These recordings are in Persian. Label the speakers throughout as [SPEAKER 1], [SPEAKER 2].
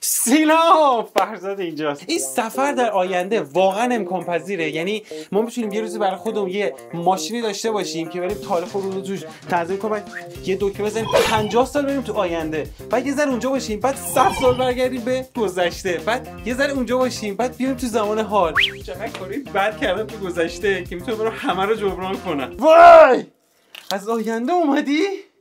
[SPEAKER 1] سینا فرزاد اینجاست. این سفر در آینده واقعا امکان پذیره. یعنی ما میتونیم یه روزی برای خودمون یه ماشینی داشته باشیم که بریم تاریخ رو توش تنظیم کنیم، یه دکمه بزنیم 50 سال بریم تو آینده، بعد یه ذره اونجا باشیم، بعد 100 سال برگردیم به گذشته، بعد یه ذره اونجا باشیم، بعد بیایم تو زمان حال. چقدر کاری بد کردم تو گذشته که میتونم برام همه رو جبران کنم. وای از آینده اومدی؟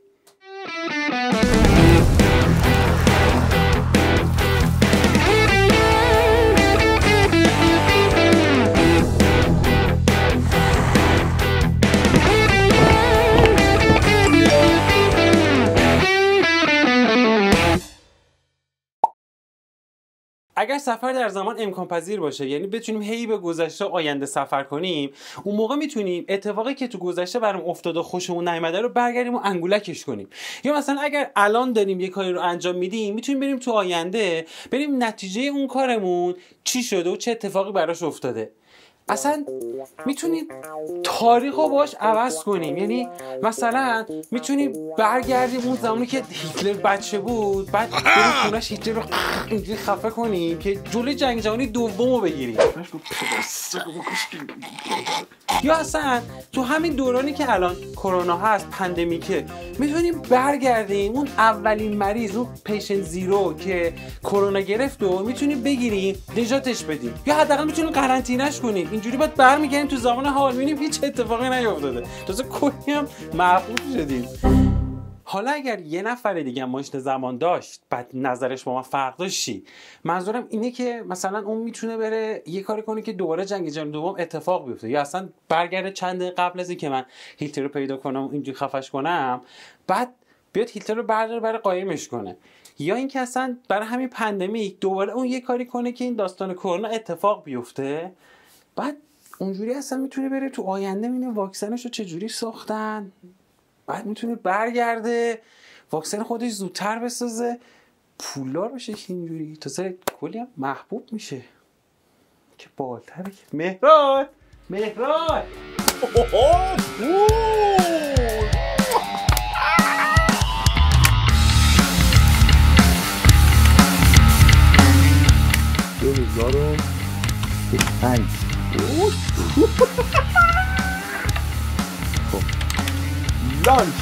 [SPEAKER 1] اگر سفر در زمان امکان پذیر باشه، یعنی بتونیم هی به گذشته و آینده سفر کنیم، اون موقع میتونیم اتفاقی که تو گذشته برام افتاده و خوشمون نیامده رو برگردیم و انگولکش کنیم. یا مثلا اگر الان داریم یه کاری رو انجام میدیم، میتونیم بریم تو آینده بریم نتیجه اون کارمون چی شده و چه اتفاقی براش افتاده. اصلا میتونیم تاریخ رو باش عوض کنیم. یعنی مثلا میتونیم برگردیم اون زمانی که هیتلر بچه بود، بعد بریم خونش هیتلر رو اینجوری خفه کنیم که جلوی جنگ جهانی دوم رو بگیریم. یا اصلا تو همین دورانی که الان کرونا هست، پندمیکه، میتونیم برگردیم اون اولین مریض، اون پیشنت زیرو که کرونا گرفت و میتونیم بگیریم نجاتش بدیم، یا حداقل میتونیم قرنطینه‌اش کنیم. اینجوری بعد برمیگردیم تو زمان حال، میبینیم هیچ اتفاقی نیفتاده، تازه کلی هم محبوب شدیم. حالا اگر یه نفر دیگه ماشین زمان داشت، بعد نظرش با ما فرق داشت چی؟ منظورم اینه که مثلا اون میتونه بره یه کاری کنه که دوباره جنگ جهانی دوم اتفاق بیفته، یا اصلا برگرده چند دقیقه قبل از اینکه من هیتلر رو پیدا کنم اینجوری خفش کنم، بعد بیاد هیتلر رو برداره برای قایمش کنه. یا اینکه اصلا برای همین پندمیک دوباره اون یه کاری کنه که این داستان کرونا اتفاق بیفته، بعد اونجوری اصلا میتونه بره تو آینده ببینه واکسنش رو چجوری ساختن، بعد میتونه برگرده واکسن خودش زودتر بسازه، پولدار بشه که اینجوری، تازه کلی هم محبوب میشه که بالتره. که مهران
[SPEAKER 2] لانچ.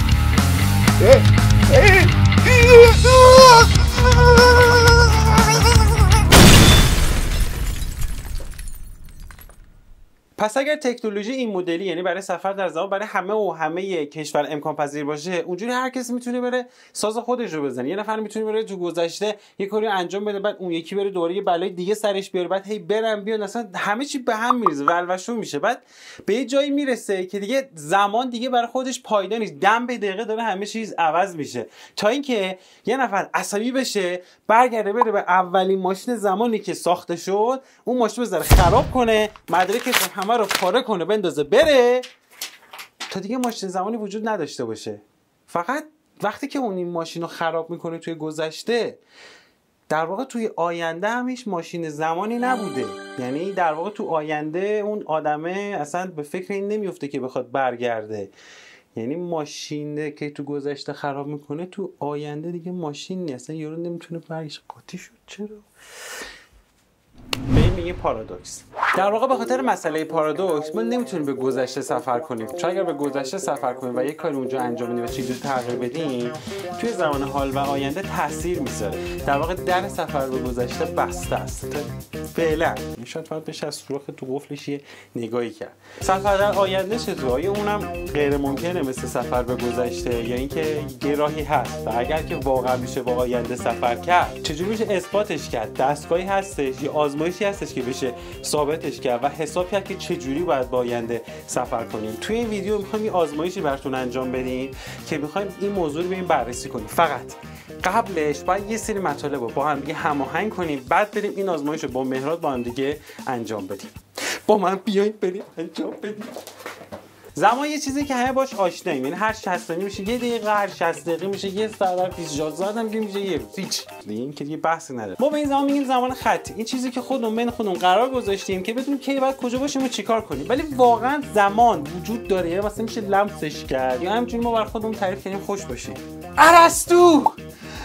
[SPEAKER 1] پس اگر تکنولوژی این مدلی، یعنی برای سفر در زمان برای همه کشور امکان پذیر باشه، اونجوری هر کسی میتونه بره ساز خودش رو بزنه. یه نفر میتونه بره تو گذشته یه کاری انجام بده، بعد اون یکی بره دوباره یه بلای دیگه سرش بیاره، بعد هی برن بیان، اصلا همه چی به هم میریزه، ولوشو میشه. بعد به یه جایی میرسه که دیگه زمان دیگه برای خودش پایدار نیست، دم به دقیقه داره همه چیز عوض میشه، تا اینکه یه نفر عصبی بشه، برگرده بره به اولین ماشین زمانی که ساخته شد، اون ماشین بذاره خراب کنه، مدرکش همه رو پاره کنه، بندازه بره، تا دیگه ماشین زمانی وجود نداشته باشه. فقط وقتی که اون این ماشین رو خراب میکنه توی گذشته، در واقع توی آینده هم هیچ ماشین زمانی نبوده. یعنی در واقع تو آینده اون آدمه اصلا به فکر این نمیفته که بخواد برگرده. یعنی ماشینه که تو گذشته خراب میکنه، تو آینده دیگه ماشین نیست، اصلا یارو نمیتونه برگرده. قاطی شد چرا؟ میگه پارادوکس. در واقع به خاطر مسئله پارادوکس ما نمیتونیم به گذشته سفر کنیم، چون اگر به گذشته سفر کنیم و یک کاری اونجا انجام بدیم و چیزی تغییر بدیم، توی زمان حال و آینده تاثیر میذاره. در واقع در سفر به گذشته بسته است فعلا. شاید باید بشه از سوراخ تو قفلش یه نگاهی کرد. سفر در آینده چطور؟ آیا اونم غیر ممکنه مثل سفر به گذشته، یا اینکه یه راهی هست؟ و اگر که واقعا میشه با آینده سفر کرد، چجوری میشه اثباتش کرد؟ دستگاهی هستش یا آزمایشی هستش که بشه ثابتش کرد و حساب کرد که چجوری باید با آینده سفر کنیم؟ توی این ویدیو میخوایم یه آزمایشی براتون انجام بدیم که میخوایم این موضوع رو بریم بررسی کنیم. فقط قبلش باید یه سری مطالب رو با هم دیگه هماهنگ کنیم، بعد بریم این آزمایش رو با مهراد با هم دیگه انجام بدیم. با من بیاین بریم انجام بدیم. زمان یه چیزی که همه باش آشناییم، یعنی هر 60 ثانیه میشه یه دقیقه، هر 60 دقیقه میشه یه ساعت، هر 24 ساعت هم میشه یه روز. هیچ دیگه این که دیگه بحثی نداره. ما به این زمان میگیم زمان خطی، این چیزی که خودمون بین خودمون قرار گذاشتیم که بدونیم کی بعد کجا باشیم و چیکار کنیم. ولی واقعا زمان وجود داره، یعنی مثلا میشه لمسش کرد، یا همینجوری ما بر خودمون تعریف کنیم خوش باشیم. ارسطو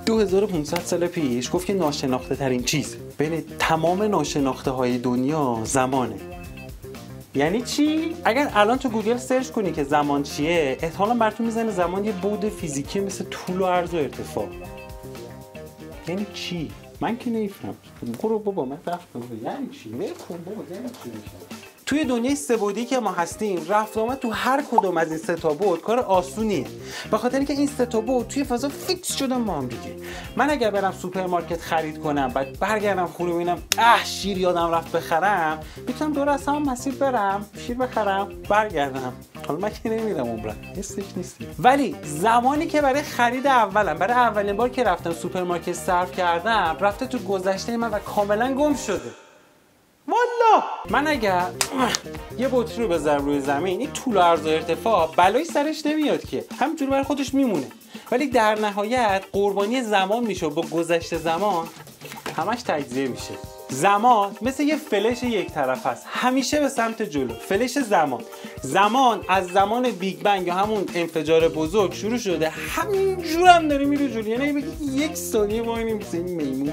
[SPEAKER 1] 2500 سال پیش گفت که ناشناخته ترین چیز بین تمام ناشناخته های دنیا زمانه. یعنی چی؟ اگر الان تو گوگل سرچ کنی که زمان چیه، احتمالاً براتون میزنه زمان یه بعد فیزیکی مثل طول و عرض و ارتفاع. یعنی چی؟ من که نمیفهم. برو بابا من رفتم. یعنی چی؟ نکن بابا یعنی چی میشه؟ توی دنیای سه‌بعدی که ما هستیم، رفت آمد تو هر کدوم از این سه تا بعد کار آسونیه. به خاطر اینکه این سه تا بعد توی فضا فیکس شدن با هم دیگه. من اگر برم سوپرمارکت خرید کنم، بعد برگردم خونه ببینم شیر یادم رفت بخرم، میتونم دور از هم مسیر برم، شیر بخرم، برگردم. حالا من که نمیرم عمرم، حسش نیست. ولی زمانی که برای خرید برای اولین بار که رفتم سوپرمارکت صرف کردم، رفته تو گذشته من و کاملا گم شده. والا من اگر یه بطری رو بذارم روی زمین، این طول و عرض و ارتفاع بلایی سرش نمیاد که، همینجوری برای خودش میمونه. ولی در نهایت قربانی زمان میشه و با گذشت زمان همش تجزیه میشه. زمان مثل یه فلش یک طرف است، همیشه به سمت جلو. فلش زمان از زمان بیگ بنگ یا همون انفجار بزرگ شروع شده، همینجور هم داره میره جلو. یعنی بگی یک ثانیه وای نمیشه این میمون.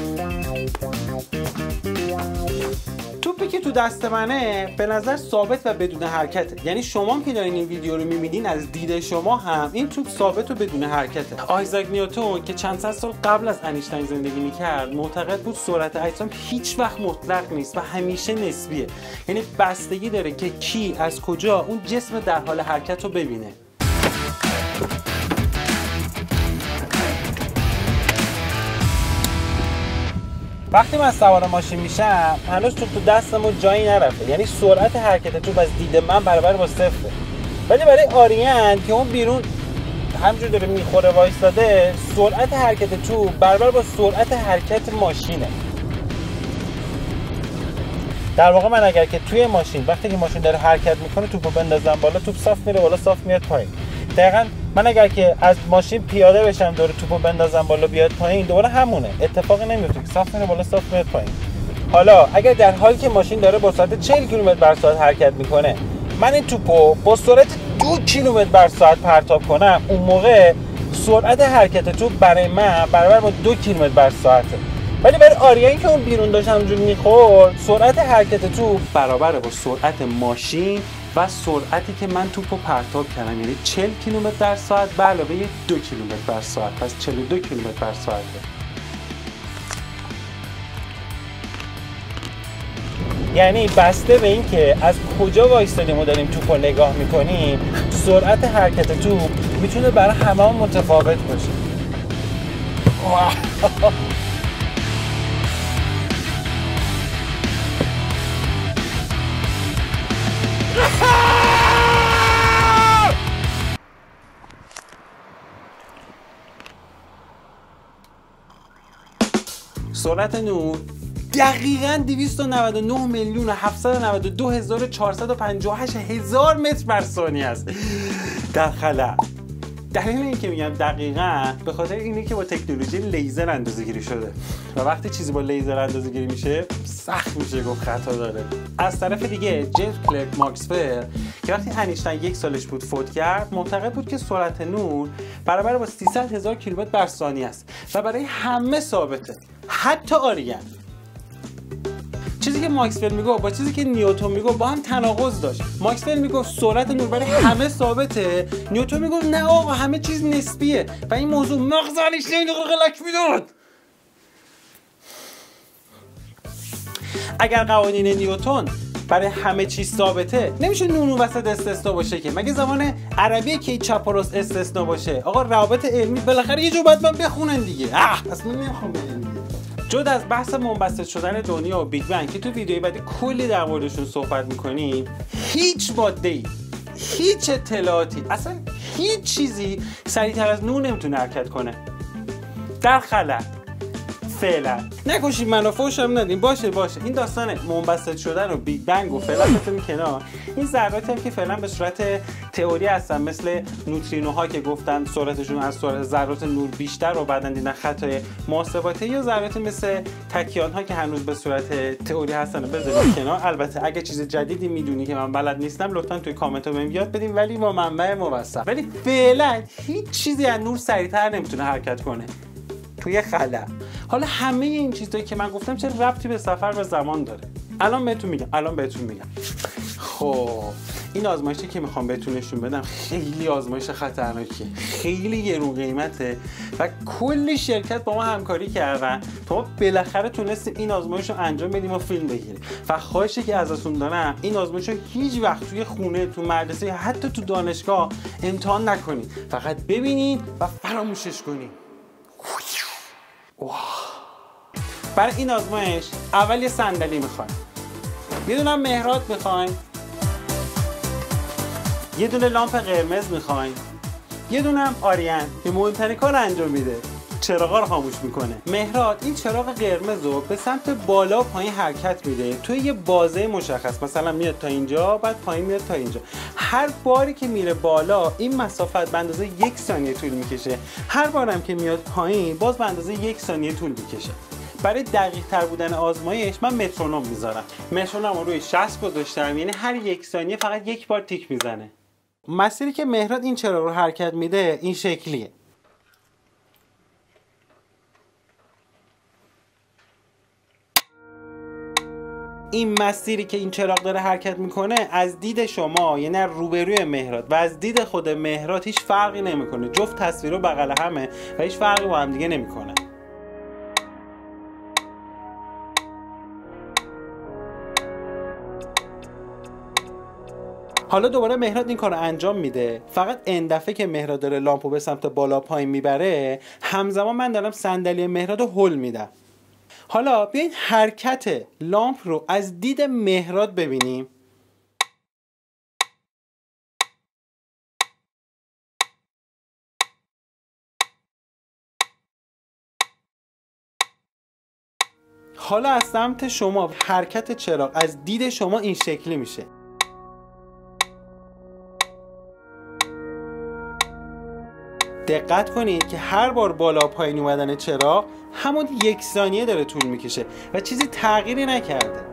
[SPEAKER 1] توپی که تو دست منه به نظر ثابت و بدون حرکته. یعنی شما که دارین این ویدیو رو میبینین، از دید شما هم این توپ ثابت و بدون حرکته. آیزاک نیوتن که چند صد سال قبل از انیشتین زندگی میکرد، معتقد بود سرعت اجسام هیچ وقت مطلق نیست و همیشه نسبیه. یعنی بستگی داره که کی از کجا اون جسم در حال حرکت رو ببینه. وقتی من سوار ماشین میشم، هنوز تو دستمو جایی نرفته. یعنی سرعت حرکت توپ از دید من برابر با صفره. ولی برای آریان که اون بیرون همجور داره میخوره وایستاده، سرعت حرکت توپ برابر با سرعت حرکت ماشینه. در واقع من اگر که توی ماشین وقتی که ماشین داره حرکت میکنه توپو بندازم بالا، توپ صاف میره بالا، صاف میاد پایین. دقیقاً من اگر که از ماشین پیاده بشم دور توپو بندازم بالا بیاد پایین، دوباره همونه، اتفاقی نمیفته که صاف میره بالا، صاف میاد پایین. حالا اگر در حالی که ماشین داره با سرعت 40 کیلومتر بر ساعت حرکت میکنه، من این توپو با سرعت 2 کیلومتر بر ساعت پرتاب کنم، اون موقع سرعت حرکت توپ برای من برابر با 2 کیلومتر بر ساعته. ولی برای آریان که اون بیرون داشت همونجوری میخورد، سرعت حرکت توپ برابر با سرعت ماشین و سرعتی که من توپو پرتاب کردم، یعنی 40 کیلومتر در ساعت به علاوه 2 کیلومتر بر ساعت، پس 42 کیلومتر بر ساعته. یعنی بسته به این که از کجا وایستادیم و داریم توپو نگاه میکنیم، سرعت حرکت توپ میتونه برای همه متفاوت باشه. سرعت نور دقیقاً 299,792,458 متر بر ثانیه است در خلا. دلیل این که میگم دقیقاً به خاطر اینه که با تکنولوژی لیزر اندازه‌گیری شده و وقتی چیزی با لیزر اندازه‌گیری میشه سخت میشه گفت خطا داره. از طرف دیگه جیمز کلرک ماکسول که وقتی انیشتین 1 سالش بود فوت کرد، معتقد بود که سرعت نور برابر با 300,000 کیلومتر بر ثانیه است و برای همه ثابته، حتی آریان. چیزی که ماکسول میگه با چیزی که نیوتن میگه با هم تناقض داشت. ماکسول میگه سرعت نور برای همه ثابته، نیوتن میگه نه آقا همه چیز نسبیه و این موضوع مغزش نمیدونه غلط میداد. اگر قوانین نیوتن برای همه چیز ثابته، نمیشه نون وسط استثنا باشه که. مگه زمان عربیه که چپ و راست استثنا باشه؟ آقا روابط علمی بالاخره یه جو باید من بخونن دیگه. اصلا نمیخوام بدونم. جدا از بحث منبسط شدن دنیا و بیگ بنگ که تو ویدیوی بعدی کلی در موردشون صحبت میکنیم، هیچ ماده‌ای، هیچ اطلاعاتی، اصلا هیچ چیزی سریعتر از نور نمیتونه حرکت کنه در خلا. فعلا نکشید منو، فوشم ندیم. باشه این داستان منبسط شدن و بیگ بنگ و فعلا بذاریم کنار. این ذراتی هم که فعلا به صورت تئوری هستن، مثل نوترینوها که گفتن سرعتشون از سرعت ذرات نور بیشتر و بعدن دیدن خطای محاسباتی، یا ذراتی مثل تکیان ها که هنوز به صورت تئوری هستن بذاریم کنار. البته اگه چیز جدیدی میدونی که من بلد نیستم لطفا توی کامنت ها بهم یاد بدین، ولی با منبع موثق. ولی فعلا هیچ چیزی از نور سریعتر نمیتونه حرکت کنه. توی خلا. حالا همه این چیزایی که من گفتم چه ربطی به سفر و زمان داره؟ الان بهتون میگم. خب این آزمایشی که میخوام بهتون نشون بدم خیلی آزمایش خطرناکیه، خیلی گرون قیمته و کلی شرکت با ما همکاری کردن تا ما بالاخره تونستیم این آزمایش رو انجام بدیم و فیلم بگیریم. و خواهشی که ازتون دارم این آزمایش رو هیچ وقت توی خونه، تو مدرسه یا حتی تو دانشگاه امتحان نکنید، فقط ببینید و فراموشش کنید. برای این آزمایش اول یه صندلی میخوایم، یه دونه مهرات میخوایم، یه دونه لامپ قرمز میخوایم، یه دونه هم آریان که مهمترین کار انجام میده، چراغا رو خاموش میکنه. مهرات این چراغ قرمز رو به سمت بالا و پایین حرکت میده توی یه بازه مشخص، مثلا میاد تا اینجا بعد پایین میاد تا اینجا. هر باری که میره بالا این مسافت به اندازه 1 ثانیه طول میکشه، هر بارم که میاد پایین باز به اندازه 1 ثانیه طول میکشه. برای دقیق تر بودن آزمایش من مترونوم میذارم. مترونوم رو روی 60 گذاشتم، یعنی هر 1 ثانیه فقط 1 بار تیک میزنه. مسیری که مهرات این چراغ رو حرکت میده این شکلیه. این مسیری که این چراغ داره حرکت میکنه از دید شما، یعنی روبروی مهرات و از دید خود مهرات هیچ فرقی نمیکنه. جفت تصویرها بغل همه و هیچ فرقی با هم دیگه نمیکنه. حالا دوباره مهرات این کار رو انجام میده، فقط این دفعه که مهرات داره لامپو به سمت بالا پایین میبره، همزمان من دارم صندلی مهرات رو هل میدم. حالا بیاین حرکت لامپ رو از دید مهرات ببینیم. حالا از سمت شما حرکت چراغ از دید شما این شکلی میشه. دقت کنید که هر بار بالا پایین اومدن چراغ همون 1 ثانیه داره طول میکشه و چیزی تغییری نکرده.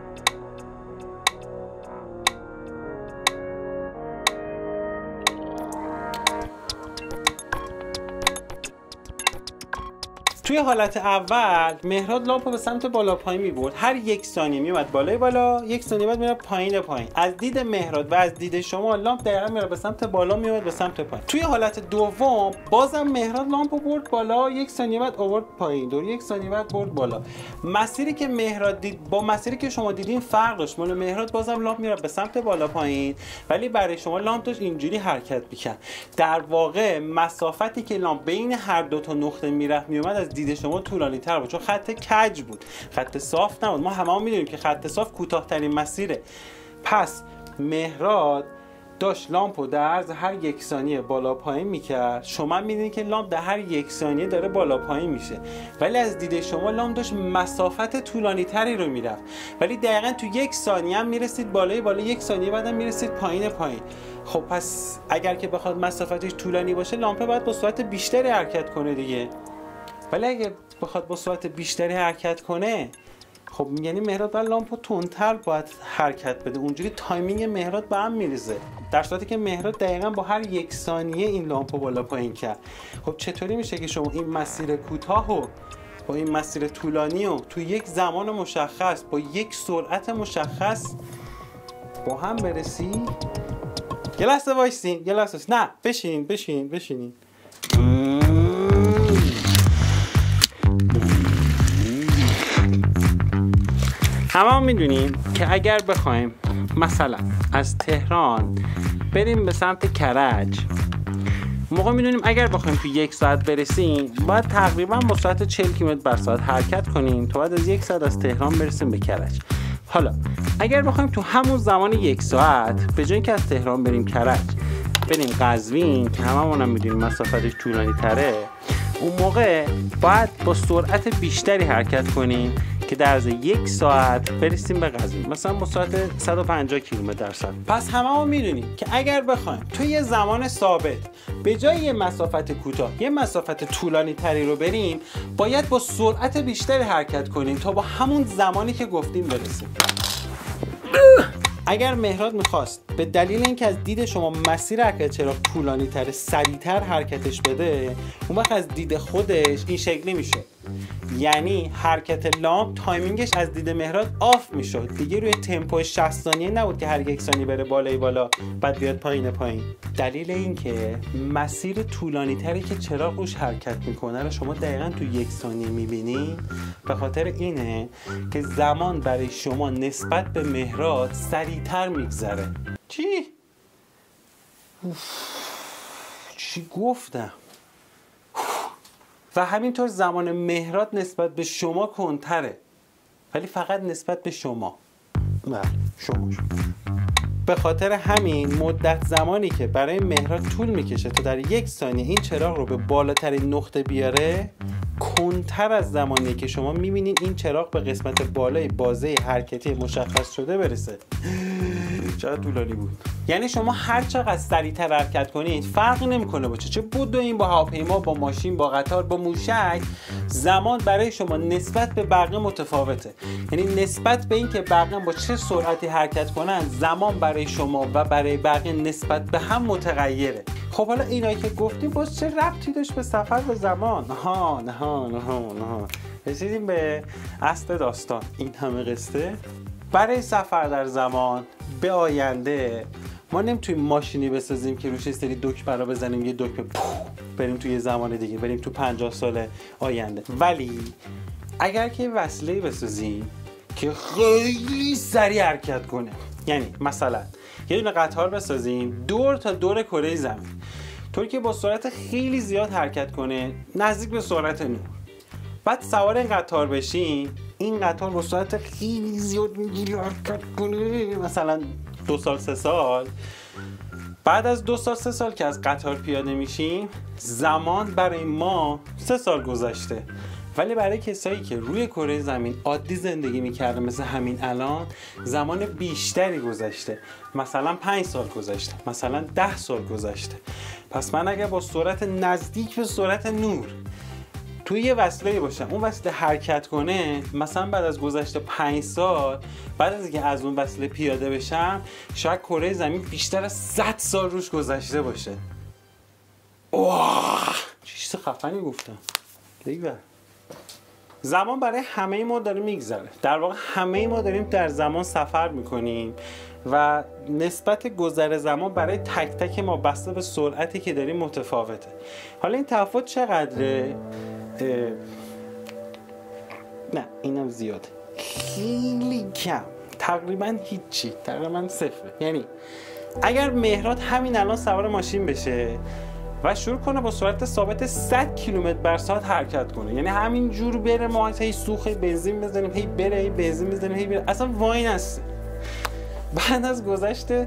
[SPEAKER 1] توی حالت اول مهرات لامپو به سمت بالا پایین میبرد، هر 1 ثانیه میومد بالای بالا، 1 ثانیه بعد میره پایین پایین. از دید مهرات و از دید شما لامپ دقیقاً میره به سمت بالا، میومد به سمت پایین. توی حالت دوم بازم مهرات لامپو برد بالا، 1 ثانیه بعد آورد پایین، دور 1 ثانیه بعد برد بالا. مسیری که مهرات دید با مسیری که شما دیدین فرق داشت. مال مهرات بازم لامپ میره به سمت بالا پایین، ولی برای شما لامپ داشت اینجوری حرکت میکرد. در واقع مسافتی که لامپ بین هر دو تا نقطه میرفت میومد از دید شما طولانی تر بود، چون خط کج بود، خط صاف نبود. ما همه میدونیم که خط صاف کوتاه‌ترین مسیره. پس مهرات داشت لامپو در عرض هر 1 ثانیه بالا پایین میکرد. شما میدونید که لامپ در هر 1 ثانیه داره بالا پایین میشه، ولی از دید شما لامپ داشت مسافت طولانی تری رو میرفت، ولی دقیقاً تو 1 ثانیه هم میرسید بالای بالا، 1 ثانیه بعدم میرسید پایین پایین. خب پس اگر که بخواد مسافتش طولانی باشه لامپ باید با سرعت بیشتری حرکت کنه دیگه. ولی اگه بخواد با سرعت بیشتری حرکت کنه، خب یعنی مهرات باید لامپو تندتر باید حرکت بده، اونجوری تایمینگ مهرات به هم میریزه، در صورتی که مهرات دقیقاً با هر 1 ثانیه این لامپو بالا پایین کرد. خب چطوری میشه که شما این مسیر کوتاه و با این مسیر طولانی و تو یک زمان مشخص با یک سرعت مشخص با هم برسی؟ یه لحظه وایسین، نه بشینین. همه میدونیم که اگر بخوایم مثلا از تهران بریم به سمت کرج، موقع میدونیم اگر بخوایم تو 1 ساعت برسیم باید تقریبا با سرعت 40 کیلومتر بر ساعت حرکت کنیم تا بعد از 1 ساعت از تهران برسیم به کرج. حالا اگر بخوایم تو همون زمان 1 ساعت به جای اینکه از تهران بریم کرج بریم قزوین که هممون هم میدونیم مسافتش طولانی تره، اون موقع باید با سرعت بیشتری حرکت کنیم که در عرض 1 ساعت برسیم به قزوین، مثلا با سرعت 150 کیلومتر در ساعت. پس هممون میدونیم که اگر بخوایم تو یه زمان ثابت به جای یه مسافت کوتاه یه مسافت طولانی تری رو بریم، باید با سرعت بیشتری حرکت کنیم تا با همون زمانی که گفتیم برسیم. اگر مهرات میخواست به دلیل اینکه از دید شما مسیر حرکت چراغ طولانی تره سریعتر حرکتش بده، اون وقت از دید خودش این شکلی میشه، یعنی حرکت لامپ تایمینگش از دید مهرات آف میشد، دیگه روی تمپو 60 ثانیه نبود که هر یک ثانیه بره بالای بالا بعد بیاد پایین پایین. دلیل این که مسیر طولانی تری که چراغ روش حرکت میکنه رو شما دقیقاً تو 1 ثانیه میبینید، به خاطر اینه که زمان برای شما نسبت به مهرات سریعتر میگذره. چی گفتم؟ و همینطور زمان مهرات نسبت به شما کنتره، ولی فقط نسبت به شما. بله شما. به خاطر همین مدت زمانی که برای مهرات طول میکشه تا در 1 ثانیه این چراغ رو به بالاترین نقطه بیاره کنتر از زمانی که شما میبینید این چراغ به قسمت بالای بازه حرکتی مشخص شده برسه. چقدر طولانی بود. یعنی شما هر چقدر سریعتر حرکت کنید فرقی نمیکنه با چه بدوین، با هواپیما، با ماشین، با قطار، با موشک، زمان برای شما نسبت به بقیه متفاوته. یعنی نسبت به اینکه بقیه با چه سرعتی حرکت کنن، زمان برای شما و برای بقیه نسبت به هم متغیره. خب حالا اینایی که گفتیم باز چه ربطی داشت به سفر به زمان؟ نه. رسیدیم به اصل داستان. این همه قصه برای سفر در زمان به آینده. ما نمیتونیم ماشینی بسازیم که روش سری دکمه رو بزنیم یه دکمه بریم توی زمان دیگه، بریم تو 50 سال آینده. ولی اگر که وسیله‌ای بسازیم که خیلی سریع حرکت کنه، یعنی مثلا یه دونه قطار بسازیم دور تا دور کره زمین، طوری که با سرعت خیلی زیاد حرکت کنه، نزدیک به سرعت نور. بعد سوار این قطار بشین، این قطار با سرعت خیلی زیاد میگیری حرکت کنه، مثلا 2 سال 3 سال. بعد از 2 سال 3 سال که از قطار پیاده میشیم، زمان برای ما 3 سال گذشته، ولی برای کسایی که روی کره زمین عادی زندگی میکردن مثل همین الان، زمان بیشتری گذشته، مثلا 5 سال گذشته، مثلا 10 سال گذشته. پس من اگر با سرعت نزدیک به سرعت نور توی یه وسیله باشم، اون وسیله حرکت کنه، مثلا بعد از گذشته 5 سال، بعد از اینکه از اون وسیله پیاده بشم، شاید کره زمین بیشتر از 100 سال روش گذشته باشه. اوه چه چیز خفنی گفتم. دیگه زمان برای همه ما داره میگذره. در واقع همه ما داریم در زمان سفر میکنیم و نسبت گذر زمان برای تک تک ما بسته به سرعتی که داریم متفاوته. حالا این تفاوت چقدره؟ نه اینم زیاده، خیلی کم، تقریبا هیچی، تقریبا صفره. یعنی اگر مهرات همین الان سوار ماشین بشه و شروع کنه با سرعت ثابت 100 کیلومتر بر ساعت حرکت کنه، یعنی همین جور بره، ما هی سوخه بنزین بزنیم، هی بره، هی بنزین بزنیم، هی بره، اصلا وای نسته. بعد از گذشت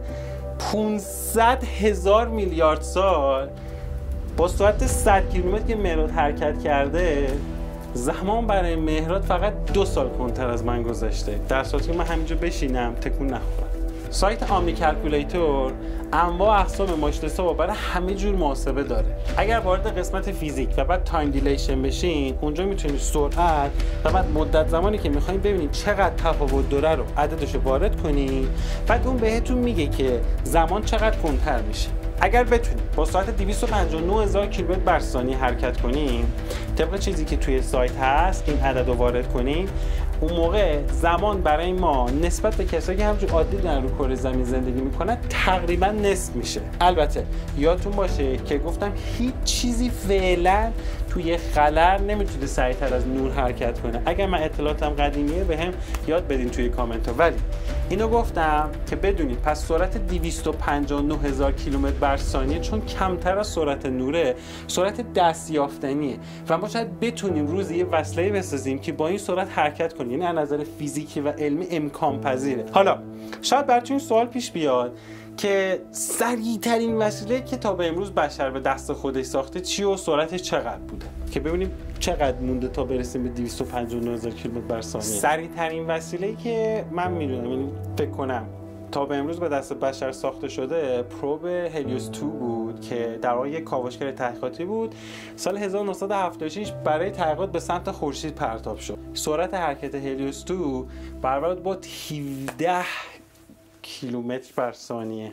[SPEAKER 1] 500,000 میلیارد سال با سرعت 100 کیلومتر که مهرات حرکت کرده، زمان برای مهرات فقط 2 سال کنتر از من گذشته، در صورتی که من همینجا بشینم تکون نخورم. سایت آمنی کلکولیتور انواع اقسام ماشین حساب برای همه جور محاسبه داره. اگر وارد قسمت فیزیک و بعد تایم دیلیشن بشین، اونجا میتونید سرعت و بعد مدت زمانی که میخواین ببینید چقدر تفاوت داره رو عددش رو وارد کنید، بعد اون بهتون میگه که زمان چقدر کنتر میشه. اگر بتونید با سرعت 259,000 کیلومتر بر ثانیه حرکت کنیم، طبق چیزی که توی سایت هست این عدد رو وارد کنیم، اون موقع زمان برای ما نسبت به کسایی که همچون عادی دارن رو کره زمین زندگی میکنن تقریبا نصف میشه. البته یادتون باشه که گفتم هیچ چیزی فعلا توی خلر نمیتونه سریعتر از نور حرکت کنه. اگر من اطلاعاتم قدیمیه بهم یاد بدین توی کامنت ها. ولی اینو گفتم که بدونید پس سرعت 259,000 کیلومتر بر ثانیه چون کمتر از سرعت نوره، سرعت دستیافتنیه و ما شاید بتونیم روزی یه وسیله بسازیم که با این سرعت حرکت کنه. یعنی از نظر فیزیکی و علمی امکان پذیره. حالا شاید براتون سوال پیش بیاد که سریع ترین وسیله که تا به امروز بشر به دست خودش ساخته چی و سرعتش چقدر بوده، که ببینیم چقدر مونده تا برسیم به 259,000 کیلومتر بر ثانیه. سریع ترین وسیله که من میدونم، یعنی فکر کنم تا به امروز به دست بشر ساخته شده، پروب هلیوس 2 بود که در واقع یک کاوشگر تحقیقاتی بود. سال 1976 برای تحقیقات به سمت خورشید پرتاب شد. سرعت حرکت هلیوس 2 برابر با 17 کیلومتر بر ثانیه.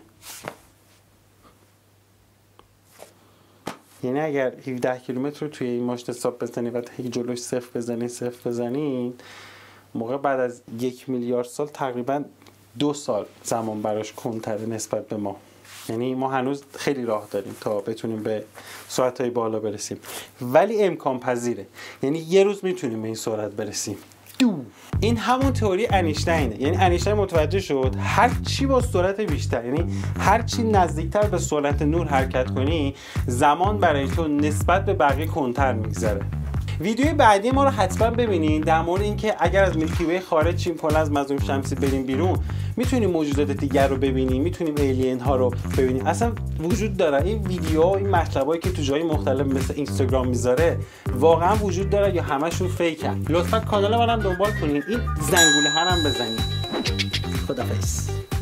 [SPEAKER 1] یعنی اگر 17 کیلومتر رو توی این ماشت حساب بزنید و تا جلوش صفر بزنید موقع بعد از 1 میلیارد سال تقریبا 2 سال زمان براش کمتره نسبت به ما. یعنی ما هنوز خیلی راه داریم تا بتونیم به سرعت‌های بالا برسیم، ولی امکان پذیره. یعنی یه روز میتونیم به این سرعت برسیم. این همون تئوری انیشتینه. یعنی انیشتین متوجه شد هر چی با سرعت بیشتر، یعنی هر چی نزدیکتر به سرعت نور حرکت کنی زمان برای تو نسبت به بقیه کمتر میگذره. ویدیوی بعدی ما رو حتما ببینید در مورد اینکه اگر از میلکی وی خارج شیم، کلا از منظوم شمسی بریم بیرون، میتونیم موجودات دیگر رو ببینیم، میتونیم الین ها رو ببینیم. اصلا وجود داره این ویدیوها، این مطلبایی که تو جای مختلف مثل اینستاگرام میذاره واقعا وجود داره یا همشون فیکن؟ لطفا کانال منم دنبال کنین، این زنگوله هم بزنید. خدافظ.